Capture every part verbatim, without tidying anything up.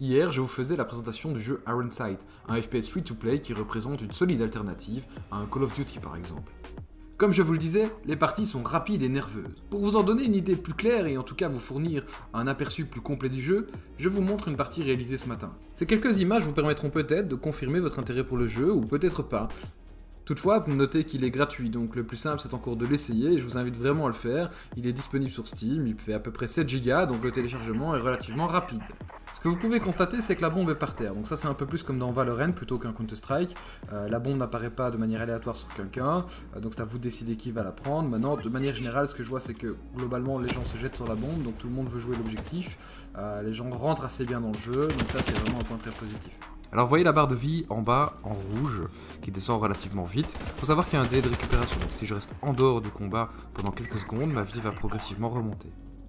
Hier, je vous faisais la présentation du jeu Iron Sight, un F P S free-to-play qui représente une solide alternative à un Call of Duty par exemple. Comme je vous le disais, les parties sont rapides et nerveuses. Pour vous en donner une idée plus claire et en tout cas vous fournir un aperçu plus complet du jeu, je vous montre une partie réalisée ce matin. Ces quelques images vous permettront peut-être de confirmer votre intérêt pour le jeu ou peut-être pas. Toutefois, notez qu'il est gratuit, donc le plus simple c'est encore de l'essayer et je vous invite vraiment à le faire. Il est disponible sur Steam, il fait à peu près sept gigas, donc le téléchargement est relativement rapide. Ce que vous pouvez constater, c'est que la bombe est par terre, donc ça c'est un peu plus comme dans Valorant plutôt qu'un Counter-Strike. Euh, la bombe n'apparaît pas de manière aléatoire sur quelqu'un, euh, donc c'est à vous de décider qui va la prendre. Maintenant, de manière générale, ce que je vois c'est que globalement les gens se jettent sur la bombe, donc tout le monde veut jouer l'objectif. Euh, les gens rentrent assez bien dans le jeu, donc ça c'est vraiment un point très positif. Alors vous voyez la barre de vie en bas, en rouge, qui descend relativement vite. Il faut savoir qu'il y a un délai de récupération, donc si je reste en dehors du combat pendant quelques secondes, ma vie va progressivement remonter.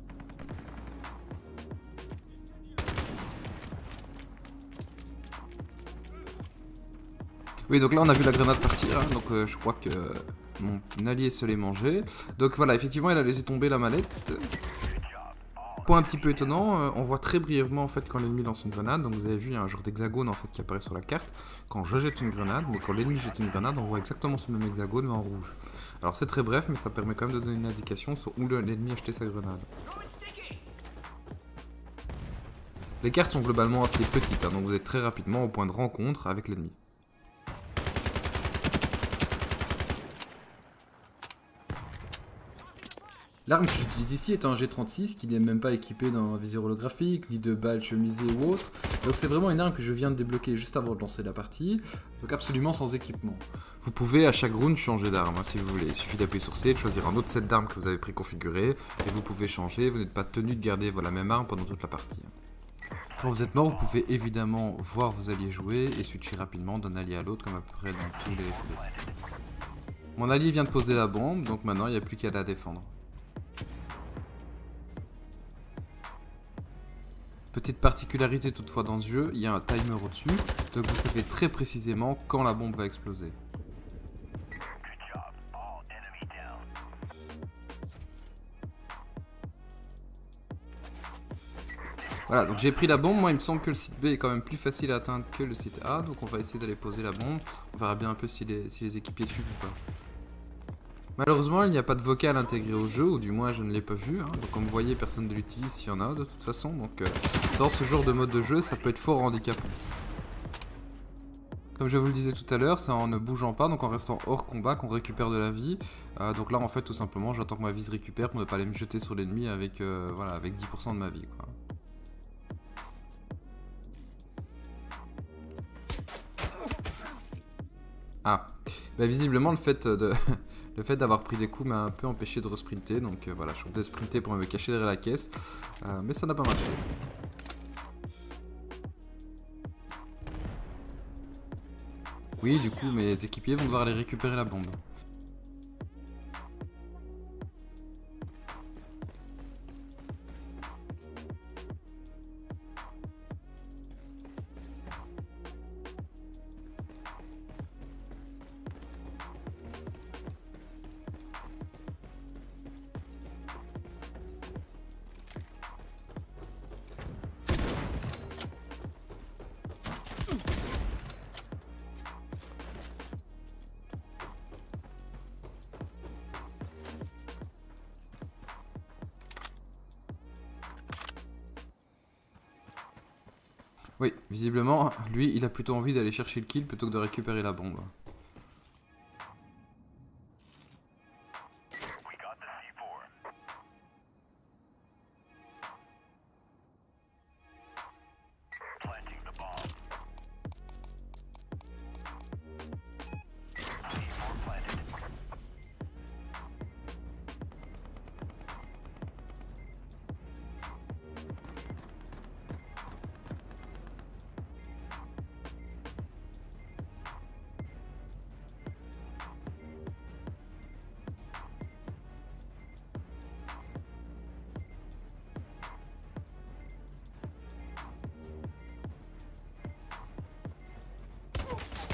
Oui, donc là on a vu la grenade partir, hein, donc euh, je crois que mon allié se l'est mangé. Donc voilà, effectivement il a laissé tomber la mallette. Point un petit peu étonnant, euh, on voit très brièvement en fait quand l'ennemi lance une grenade, donc vous avez vu il y a un genre d'hexagone en fait qui apparaît sur la carte quand je jette une grenade, mais quand l'ennemi jette une grenade on voit exactement ce même hexagone mais en rouge. Alors c'est très bref mais ça permet quand même de donner une indication sur où l'ennemi a jeté sa grenade. Les cartes sont globalement assez petites, hein, donc vous êtes très rapidement au point de rencontre avec l'ennemi. L'arme que j'utilise ici est un G trente-six qui n'est même pas équipé d'un viseur holographique, ni de balles chemisées ou autre. Donc c'est vraiment une arme que je viens de débloquer juste avant de lancer la partie, donc absolument sans équipement. Vous pouvez à chaque round changer d'arme hein, si vous voulez. Il suffit d'appuyer sur C, de choisir un autre set d'armes que vous avez préconfiguré, et vous pouvez changer, vous n'êtes pas tenu de garder la même arme pendant toute la partie. Quand vous êtes mort, vous pouvez évidemment voir vos alliés jouer et switcher rapidement d'un allié à l'autre comme à peu près dans tous les F P S. Mon allié vient de poser la bombe, donc maintenant il n'y a plus qu'à la défendre. Petite particularité toutefois dans ce jeu, il y a un timer au-dessus, donc vous savez très précisément quand la bombe va exploser. Voilà, donc j'ai pris la bombe, moi il me semble que le site B est quand même plus facile à atteindre que le site A, donc on va essayer d'aller poser la bombe, on verra bien un peu si les, si les équipiers suivent ou pas. Malheureusement, il n'y a pas de vocal intégré au jeu, ou du moins je ne l'ai pas vu, hein. Donc comme vous voyez, personne ne l'utilise s'il y en a de toute façon, donc euh, dans ce genre de mode de jeu, ça peut être fort handicapant. Comme je vous le disais tout à l'heure, c'est en ne bougeant pas, donc en restant hors combat, qu'on récupère de la vie. Euh, donc là, en fait, tout simplement, j'attends que ma vie se récupère pour ne pas aller me jeter sur l'ennemi avec, euh, voilà, avec dix pour cent de ma vie, quoi. Ah, bah visiblement le fait de... Le fait d'avoir pris des coups m'a un peu empêché de resprinter, donc euh, voilà, je comptais sprinter pour me cacher derrière la caisse, euh, mais ça n'a pas marché. Oui, du coup, mes équipiers vont devoir aller récupérer la bombe. Oui, visiblement, lui, il a plutôt envie d'aller chercher le kill plutôt que de récupérer la bombe.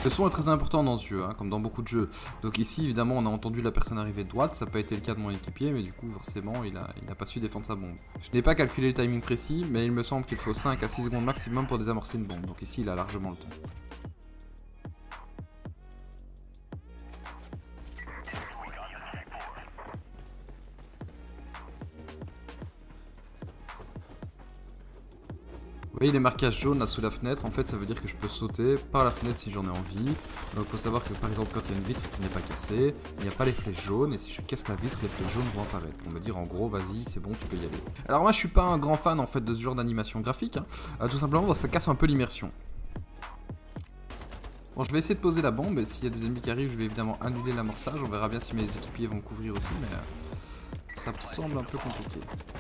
Le son est très important dans ce jeu, hein, comme dans beaucoup de jeux. Donc ici, évidemment, on a entendu la personne arriver de droite. Ça n'a pas été le cas de mon équipier, mais du coup, forcément, il n'a il a pas su défendre sa bombe. Je n'ai pas calculé le timing précis, mais il me semble qu'il faut cinq à six secondes maximum pour désamorcer une bombe. Donc ici, il a largement le temps. Vous voyez les marquages jaunes là sous la fenêtre, en fait ça veut dire que je peux sauter par la fenêtre si j'en ai envie. Donc il faut savoir que par exemple quand il y a une vitre qui n'est pas cassée, il n'y a pas les flèches jaunes et si je casse la vitre, les flèches jaunes vont apparaître. Pour me dire en gros vas-y c'est bon tu peux y aller. Alors moi je suis pas un grand fan en fait de ce genre d'animation graphique, hein. euh, tout simplement ça casse un peu l'immersion. Bon je vais essayer de poser la bombe et s'il y a des ennemis qui arrivent je vais évidemment annuler l'amorçage, on verra bien si mes équipiers vont me couvrir aussi mais euh, ça me semble un peu compliqué.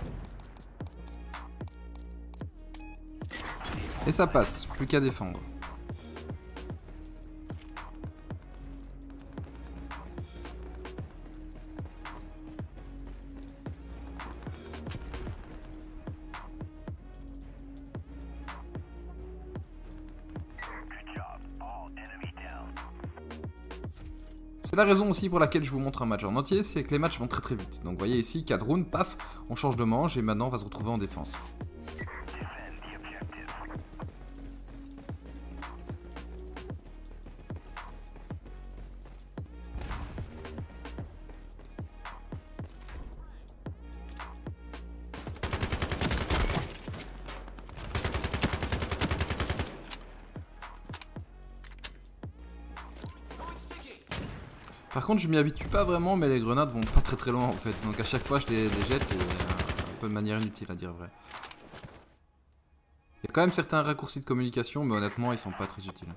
Et ça passe, plus qu'à défendre. C'est la raison aussi pour laquelle je vous montre un match en entier, c'est que les matchs vont très très vite. Donc vous voyez ici, quatre rounds, paf, on change de manche et maintenant on va se retrouver en défense. Par contre je m'y habitue pas vraiment mais les grenades vont pas très très loin en fait. Donc à chaque fois je les, les jette et euh, un peu de manière inutile à dire vrai. Il y a quand même certains raccourcis de communication mais honnêtement ils sont pas très utiles.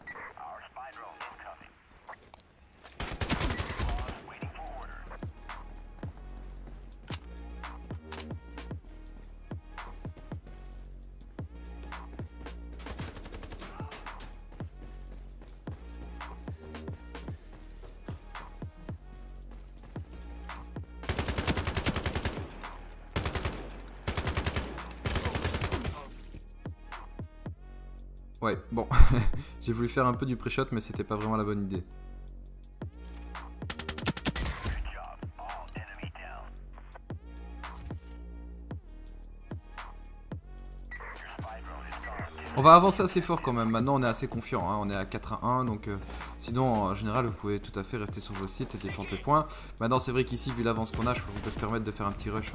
Ouais, bon, j'ai voulu faire un peu du pré-shot mais c'était pas vraiment la bonne idée. On va avancer assez fort quand même, maintenant on est assez confiant, hein. On est à quatre à un donc euh, sinon en général vous pouvez tout à fait rester sur vos sites et défendre les points. Maintenant c'est vrai qu'ici vu l'avance qu'on a, je crois qu'on peut se permettre de faire un petit rush.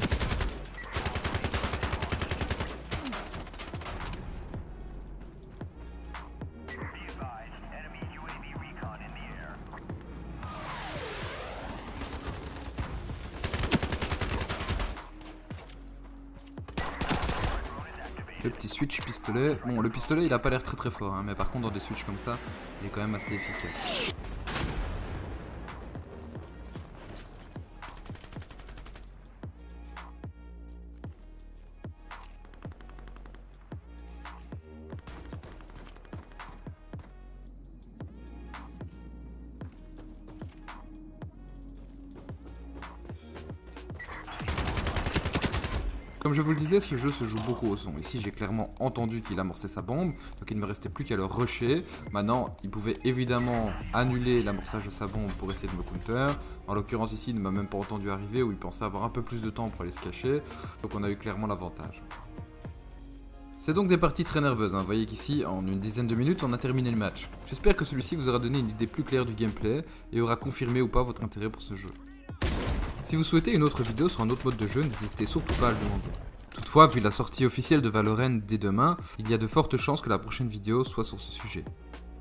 Le petit switch pistolet. Bon, le pistolet il a pas l'air très très fort, hein, mais par contre dans des switches comme ça, il est quand même assez efficace. Comme je vous le disais, ce jeu se joue beaucoup au son. Ici, j'ai clairement entendu qu'il amorçait sa bombe, donc il ne me restait plus qu'à le rusher. Maintenant, il pouvait évidemment annuler l'amorçage de sa bombe pour essayer de me counter. En l'occurrence, ici, il ne m'a même pas entendu arriver, où il pensait avoir un peu plus de temps pour aller se cacher. Donc on a eu clairement l'avantage. C'est donc des parties très nerveuses, hein. Vous voyez qu'ici, en une dizaine de minutes, on a terminé le match. J'espère que celui-ci vous aura donné une idée plus claire du gameplay et aura confirmé ou pas votre intérêt pour ce jeu. Si vous souhaitez une autre vidéo sur un autre mode de jeu, n'hésitez surtout pas à le demander. Toutefois, vu la sortie officielle de Valorant dès demain, il y a de fortes chances que la prochaine vidéo soit sur ce sujet.